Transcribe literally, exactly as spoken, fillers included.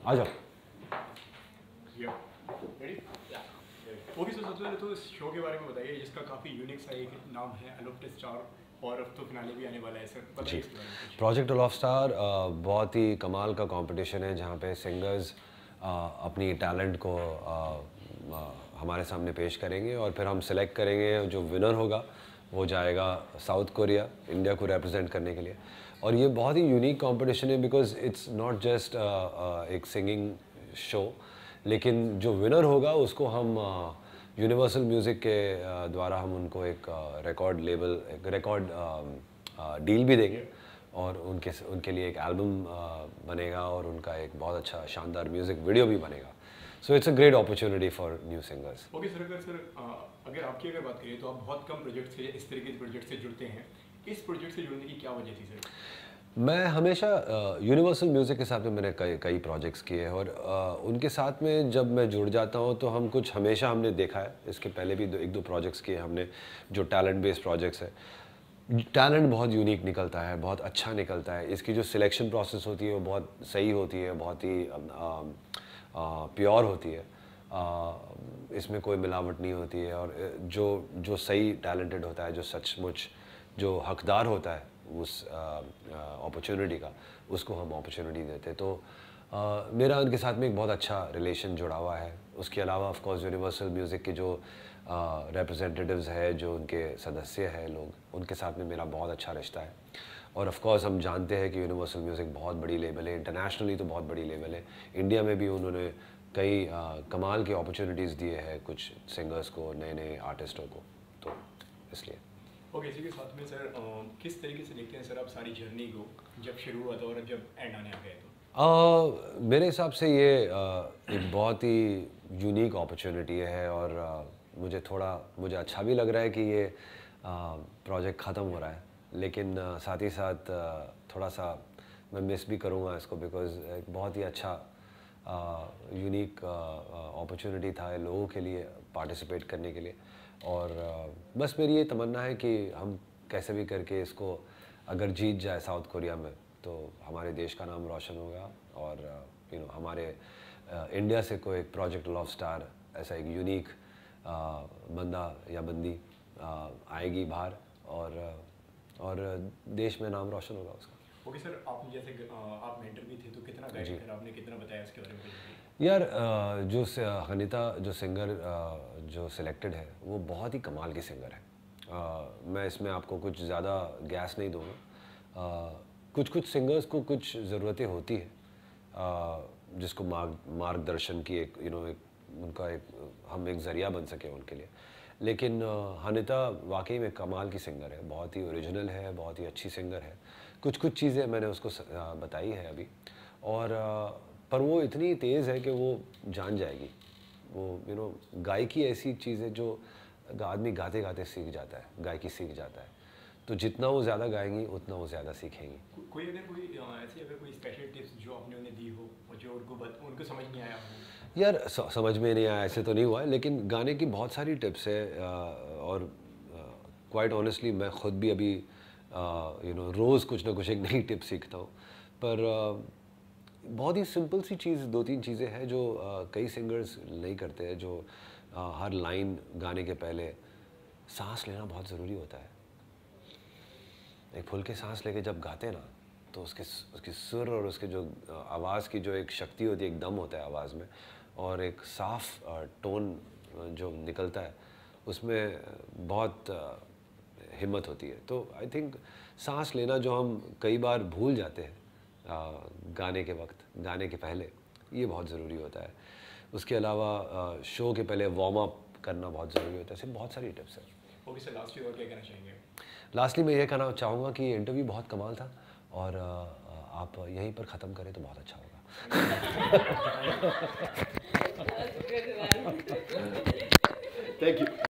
आ जाओ। Okay sir, सबसे पहले तो इस शो के बारे में बताइए जिसका काफ़ी यूनिक सा एक नाम है अलोफ्ट स्टार, और अब तो फिनाले भी आने वाला है सर, बताइए इसके बारे में कुछ। प्रोजेक्ट अलोफ्ट स्टार बहुत ही कमाल का कंपटीशन है जहाँ पे सिंगर्स अपनी टैलेंट को आ, आ, हमारे सामने पेश करेंगे और फिर हम सेलेक्ट करेंगे। जो विनर होगा वो जाएगा साउथ कोरिया, इंडिया को रिप्रेजेंट करने के लिए। और ये बहुत ही यूनिक कंपटीशन है बिकॉज इट्स नॉट जस्ट एक सिंगिंग शो, लेकिन जो विनर होगा उसको हम यूनिवर्सल म्यूज़िक के uh, द्वारा हम उनको एक रिकॉर्ड लेबल, एक रिकॉर्ड डील भी देंगे और उनके उनके लिए एक एल्बम बनेगा और उनका एक बहुत अच्छा शानदार म्यूज़िक वीडियो भी बनेगा। So it's a great opportunity for new singers. Okay sir, अगर सर अगर आपकी अगर बात करें तो आप बहुत कम प्रोजेक्ट से इस तरीके के प्रोजेक्ट से जुड़ते हैं, इस प्रोजेक्ट से जुड़ने की क्या वजह थी सर? मैं हमेशा यूनिवर्सल म्यूज़िक के साथ में मैंने कई कई प्रोजेक्ट्स किए हैं और uh, उनके साथ में जब मैं जुड़ जाता हूँ तो हम कुछ हमेशा हमने देखा है। इसके पहले भी दो, एक दो प्रोजेक्ट्स किए हमने जो टैलेंट बेस्ड प्रोजेक्ट्स है। टैलेंट बहुत यूनिक निकलता है, बहुत अच्छा निकलता है। इसकी जो सिलेक्शन प्रोसेस होती है वो बहुत सही होती है, बहुत ही प्योर होती है। uh, इसमें कोई मिलावट नहीं होती है और जो जो सही टैलेंटेड होता है, जो सचमुच जो हकदार होता है उस अपॉर्चुनिटी का, उसको हम अपॉर्चुनिटी देते। तो uh, मेरा उनके साथ में एक बहुत अच्छा रिलेशन जुड़ा हुआ है। उसके अलावा ऑफ कोर्स यूनिवर्सल म्यूज़िक के जो रिप्रेजेंटेटिव्स है, जो उनके सदस्य हैं लोग, उनके साथ में मेरा बहुत अच्छा रिश्ता है। और ऑफ कोर्स हम जानते हैं कि यूनिवर्सल म्यूज़िक बहुत बड़ी लेवल है, इंटरनेशनली तो बहुत बड़ी लेवल है। इंडिया में भी उन्होंने कई uh, कमाल के अपॉर्चुनिटीज़ दिए हैं कुछ सिंगर्स को, नए नए आर्टिस्टों को, तो इसलिए। ओके, इसी के साथ में सर किस तरीके से देखते हैं सर आप सारी जर्नी को, जब शुरू हुआ था और जब एंड आने आ गए तो? uh, मेरे हिसाब से ये uh, एक बहुत ही यूनिक अपॉर्चुनिटी है और uh, मुझे थोड़ा मुझे अच्छा भी लग रहा है कि ये प्रोजेक्ट uh, ख़त्म हो रहा है, लेकिन uh, साथ ही साथ uh, थोड़ा सा मैं मिस भी करूँगा इसको बिकॉज़ एक बहुत ही अच्छा यूनिक अपॉर्चुनिटी था लोगों के लिए पार्टिसिपेट करने के लिए। और uh, बस मेरी ये तमन्ना है कि हम कैसे भी करके इसको अगर जीत जाए साउथ कोरिया में तो हमारे देश का नाम रोशन होगा और यू uh, नो हमारे इंडिया uh, से कोई एक प्रोजेक्ट अलोफ्ट स्टार ऐसा एक यूनिक uh, बंदा या बंदी uh, आएगी बाहर और uh, और देश में नाम रोशन होगा उसका। ओके सर, आप जैसे आप मेंटर भी थे तो कितना गाइड करा आपने, कितना बताया इसके बारे में? यार जो हनीता जो सिंगर जो सिलेक्टेड है वो बहुत ही कमाल की सिंगर है। uh, मैं इसमें आपको कुछ ज़्यादा गैस नहीं दूँगा। uh, कुछ कुछ सिंगर्स को कुछ ज़रूरतें होती है uh, जिसको मार्ग मार्गदर्शन की एक यू नो एक उनका एक हम एक ज़रिया बन सके उनके लिए। लेकिन uh, हनीता वाकई में कमाल की सिंगर है, बहुत ही ओरिजिनल है, बहुत ही अच्छी सिंगर है। कुछ कुछ चीज़ें मैंने उसको बताई है अभी, और पर वो इतनी तेज़ है कि वो जान जाएगी। वो यू नो गायकी ऐसी चीज़ है जो आदमी गाते गाते सीख जाता है, गायकी सीख जाता है। तो जितना वो ज़्यादा गाएंगी उतना वो ज़्यादा सीखेंगी। को, कोई अगर कोई ऐसी अगर कोई स्पेशल टिप्स जो आपने उन्हें दी हो और जो उनको बत, उनको समझ नहीं आया हो? यार स, समझ में नहीं आया ऐसे तो नहीं हुआ है, लेकिन गाने की बहुत सारी टिप्स है और क्वाइट ऑनेस्टली मैं ख़ुद भी अभी यू नो रोज़ कुछ ना कुछ एक नई टिप सीखता हूँ। पर uh, बहुत ही सिंपल सी चीज़, दो तीन चीज़ें हैं जो uh, कई सिंगर्स नहीं करते हैं। जो uh, हर लाइन गाने के पहले सांस लेना बहुत ज़रूरी होता है। एक फुल के सांस लेके जब गाते हैं ना तो उसके उसकी सुर और उसके जो आवाज़ की जो एक शक्ति होती है, एक दम होता है आवाज़ में, और एक साफ टोन जो निकलता है उसमें बहुत हिम्मत होती है। तो आई थिंक सांस लेना जो हम कई बार भूल जाते हैं आ, गाने के वक्त, गाने के पहले, ये बहुत ज़रूरी होता है। उसके अलावा आ, शो के पहले वार्म अप करना बहुत ज़रूरी होता है। ऐसे बहुत सारी टिप्स हैं। ओके सर, लास्टली और क्या कहना चाहेंगे? लास्टली मैं ये कहना चाहूँगा कि ये इंटरव्यू बहुत कमाल था और आ, आप यहीं पर ख़त्म करें तो बहुत अच्छा होगा। Thank you.